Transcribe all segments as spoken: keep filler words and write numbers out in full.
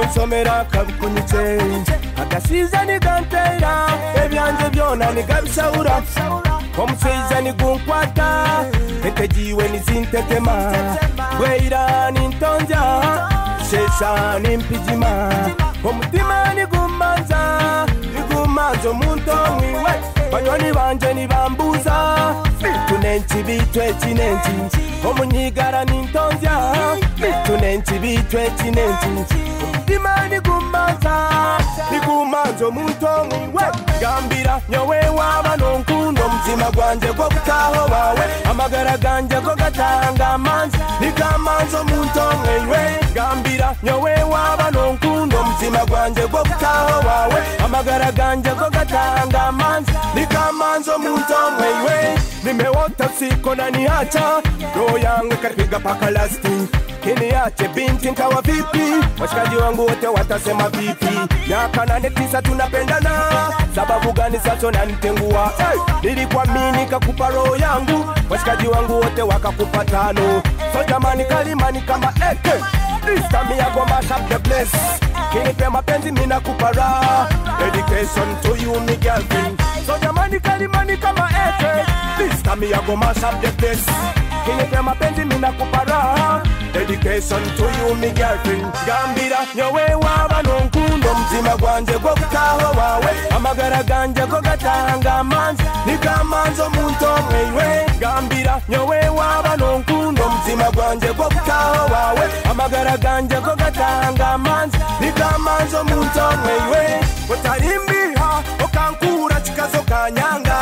nsomera kabukunitse agasiza ni gantera ebyanje byona ni gabishaura omuseiza ni gunkwata etegiwe ni zintetema bweira ni ntonja shesha ni mpijima omutima ni gumanza ni gumanza omuntu omwiwe banyoni banje ni bambuza bitunenchi bitwe chinenchi omunyigara ni ntonja bitunenchi bitwe chinenchi omutima ni gumanza ni gumanza omuntu omwiwe Ngambila nyowe waba nonkundo omutima gwanje gwo kutaho wawe amagara ganje go gatanga amanzi nikamanzi omuntu omwiwe Ngambila nyowe waba nonkundo omutima gwanje gwo kutaho wawe amagara ganje go gatanga amanzi nikamanzi omuntu omwiwe nimeota usiku na niacha roho yangu karipiga paka lasting kiniache binti nkawa vipi washikaji wangu wote watasema vipi miaka nane tisa tunapendana sababu gani sasa unanitengua hey! Nilikuamini kakupa roho yangu washikaji wangu wote wakakupa tano so jamani kalimani kama eke this time I go mash up the place kinipe mapenzi mina kupara dedication to you my girlfriend so jamani kalimani kama eke this time I go mash up the place kinipe mapenzi mina kupara dedication to you my girlfriend Ngambila nyowe waba nonkundo omutima gwanje gwo kutaho wawe amagara ganje go gatanga amanzi nikamanzi omuntu omwiwe Ngambila nyowe waba nonkundo omutima gwanje gwo kutaho wawe amagara ganje go gatanga amanzi nikamanzi omuntu omwiwe otalimbiha okankura kikazo kanyanga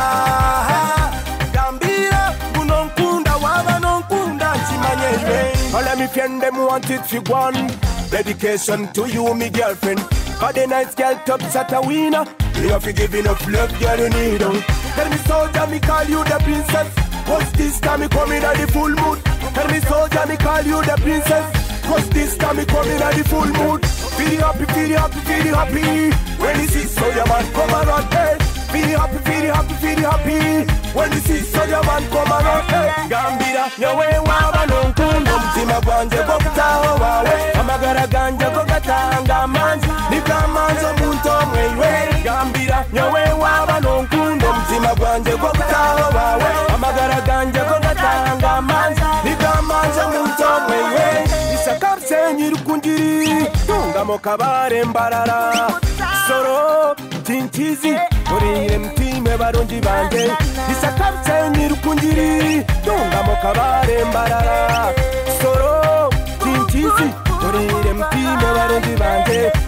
Ngambila gunonkunda waba nonkunda nchimanyeze all me friend them want it for one dedication to you my girlfriend for the night girl top shot a winner you have to give enough love girl you need them tell me soldier me call you the princess cause this time me coming at the full mood tell me soldier me call you the princess cause this time me coming at the full mood feel happy feel happy feel happy when you see soldier man come around hey feel happy feel happy feel happy when you see soldier man come around hey Ngambila nyowe waba nonkundo omutima gwanje gwo kutaho wawe amagara ganje go gatanga amanzi nikamanzi omuntu omwiwe Ngambila nyowe waba nonkundo omutima gwanje gwo kutaho wawe amagara ganje go gatanga amanzi nikamanzi omuntu omwiwe isakabse nyirukunjiri tungamo kabare mbarara soro tinchizi urire mtime baronji banje isakabse nyirukunjiri tungamo kabare mbarara soro tinchizi urire mtime baronji banje